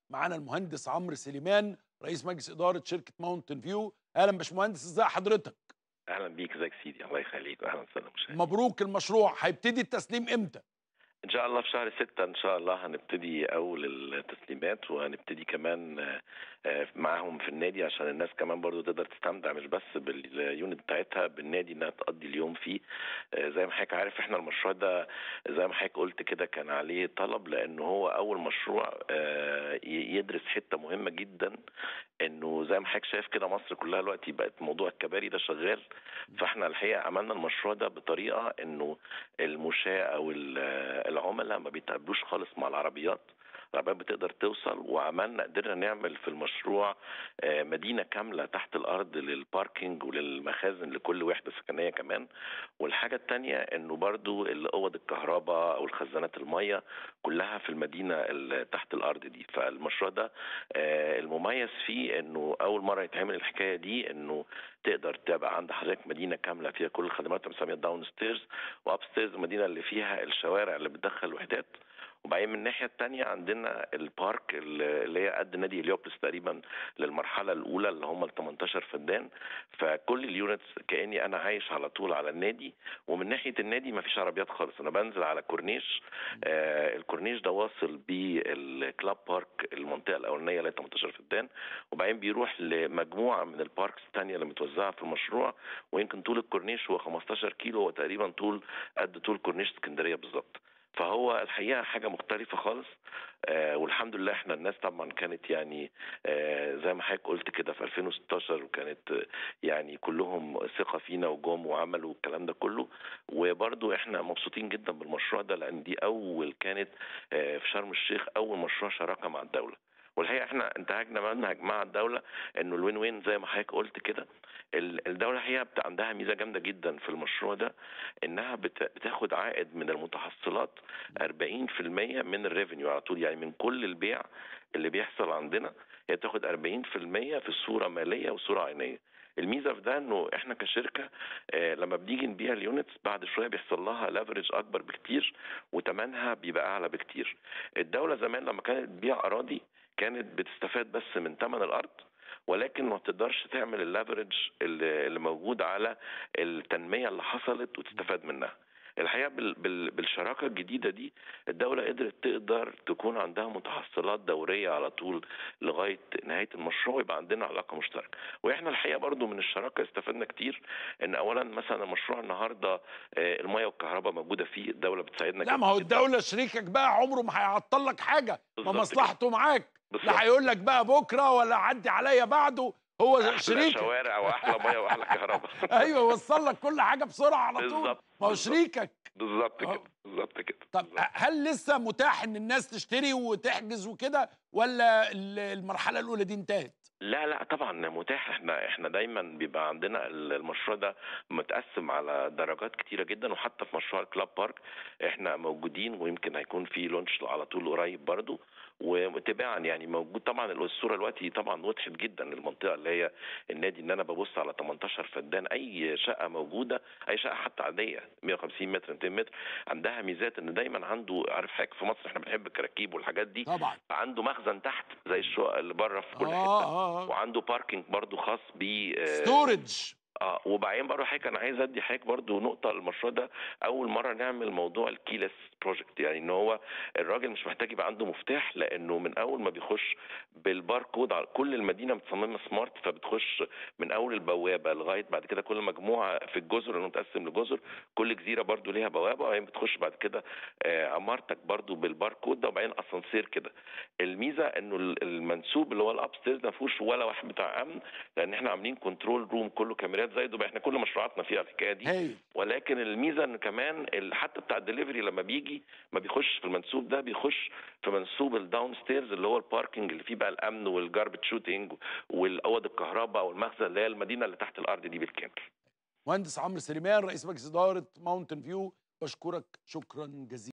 معانا المهندس عمرو سليمان رئيس مجلس إدارة شركة ماونتن فيو. أهلا باشمهندس، ازي حضرتك؟ اهلا بيك، ازيك سيدي؟ الله يخليك، واهلا وسهلا مشاهدينا. مبروك المشروع، هيبتدي التسليم امتى؟ ان شاء الله في شهر 6 ان شاء الله هنبتدي اول التسليمات، وهنبتدي كمان معاهم في النادي عشان الناس كمان برضو تقدر تستمتع مش بس باليونت بتاعتها، بالنادي انها تقضي اليوم فيه. زي ما حضرتك عارف احنا المشروع ده زي ما حضرتك قلت كده كان عليه طلب، لانه هو اول مشروع يدرس حته مهمه جدا، انه زي ما حضرتك شايف كده مصر كلها دلوقتي بقت موضوع الكباري ده شغال. فاحنا الحقيقه عملنا المشروع ده بطريقه انه المشاة او العملاء ما بيتقابلوش خالص مع العربيات بتقدر توصل. وعملنا قدرنا نعمل في المشروع مدينة كاملة تحت الأرض للباركينج وللمخازن لكل وحدة سكنية كمان. والحاجة التانية انه برضو الأوض الكهرباء أو الخزانات المية كلها في المدينة تحت الأرض دي. فالمشروع ده المميز فيه انه أول مرة يتعمل الحكاية دي، انه تقدر تبقى عند حضرتك مدينة كاملة فيها كل الخدمات بنسميها داون ستيرز، واب ستيرز المدينة اللي فيها الشوارع اللي بتدخل وحدات. وبعدين من الناحيه الثانيه عندنا البارك اللي هي قد نادي هليوبلس تقريبا للمرحله الاولى اللي هم ال 18 فدان. فكل اليونتس كاني انا عايش على طول على النادي، ومن ناحيه النادي ما فيش عربيات خالص، انا بنزل على كورنيش. الكورنيش ده واصل بالكلاب بارك المنطقه الاولانيه اللي هي 18 فدان، وبعدين بيروح لمجموعه من الباركس الثانيه اللي متوزعه في المشروع. ويمكن طول الكورنيش هو 15 كيلو، هو تقريبا قد طول كورنيش اسكندريه بالظبط. فهو الحقيقه حاجه مختلفه خالص. والحمد لله احنا الناس طبعا كانت يعني زي ما حضرتك قلت كده في 2016، وكانت يعني كلهم ثقه فينا وجم وعملوا الكلام ده كله. وبرضو احنا مبسوطين جدا بالمشروع ده، لان دي كانت في شرم الشيخ اول مشروع شراكه مع الدوله. والحقيقه احنا انتهجنا منهج مع الدوله انه الوين وين زي ما حضرتك قلت كده. الدوله هي عندها ميزه جامده جدا في المشروع ده، انها بتاخد عائد من المتحصلات 40% من الريفينيو على طول، يعني من كل البيع اللي بيحصل عندنا هي بتاخد 40% في صوره ماليه وصوره عينيه. الميزه في ده انه احنا كشركه لما بنيجي نبيع اليونتس بعد شويه بيحصل لها لافرج اكبر بكتير، وثمنها بيبقى اعلى بكتير. الدوله زمان لما كانت تبيع اراضي كانت بتستفاد بس من ثمن الارض، ولكن ما تقدرش تعمل اللافرج اللي موجود على التنميه اللي حصلت وتستفاد منها. الحقيقه بالشراكه الجديده دي الدوله تقدر تكون عندها متحصلات دوريه على طول لغايه نهايه المشروع، ويبقى عندنا علاقه مشتركه. واحنا الحقيقه برضو من الشراكه استفدنا كتير، ان اولا مثلا المشروع النهارده الميه والكهرباء موجوده فيه، الدوله بتساعدنا لا، ما جدا هو جدا. الدولة شريكك بقى، عمره ما هيعطل لك حاجة، ما بالظبط كده. مصلحته معاك. لا بالظبط. هيقول لك بقى بكرة ولا عدي عليا بعده، هو احلى شريكك. شوارع واحلى ميه واحلى كهرباء. ايوه، وصل لك كل حاجة بسرعة على طول، بالظبط ما هو بالظبط. شريكك. بالظبط كده. اه. بالظبط كده. طب بالظبط. هل لسه متاح ان الناس تشتري وتحجز وكده، ولا المرحلة الأولى دي انتهت؟ لا لا طبعا متاح. احنا دايما بيبقى عندنا المشروع ده متقسم على درجات كتيره جدا، وحتى في مشروع الكلاب بارك احنا موجودين، ويمكن هيكون في لونش على طول قريب برضو. وتباعا يعني موجود طبعا الصوره دلوقتي طبعا وضحت جدا المنطقه اللي هي النادي، ان انا ببص على 18 فدان، اي شقه موجوده، اي شقه حتى عاديه 150 متر 200 متر عندها ميزات، ان دايما عنده، عارف حضرتك في مصر احنا بنحب الكراكيب والحاجات دي، طبعا. عنده مخزن تحت زي الشقق اللي بره في كل اه حته، اه اه. وعنده باركينج برضو خاص ب ستورج. وبعدين برضه حضرتك انا عايز ادي حضرتك برضه نقطه. المشروع ده اول مره نعمل موضوع الكيلس بروجكت، يعني ان هو الراجل مش محتاج يبقى عنده مفتاح، لانه من اول ما بيخش بالباركود على كل المدينه متصممه سمارت، فبتخش من اول البوابه لغايه بعد كده كل مجموعه في الجزر اللي متقسم لجزر، كل جزيره برضه ليها بوابه، وبعدين بتخش بعد كده عمارتك برضه بالباركود ده، وبعدين اسانسير كده. الميزه انه المنسوب اللي هو الابستيرز ما فيهوش ولا واحد بتاع امن، لان احنا عاملين كنترول روم كله كاميرات زي دبي، احنا كل مشروعاتنا فيها الحكايه دي. هايل. ولكن الميزه ان كمان حتى بتاع الدليفري لما بيجي ما بيخش في المنسوب ده، بيخش في منسوب الداون ستيرز اللي هو الباركنج اللي فيه بقى الامن والجاربت شوتنج والاوض الكهرباء والمخزن اللي هي المدينه اللي تحت الارض دي بالكامل. مهندس عمرو سليمان رئيس مجلس إدارة ماونتن فيو، بشكرك شكرا جزيلا.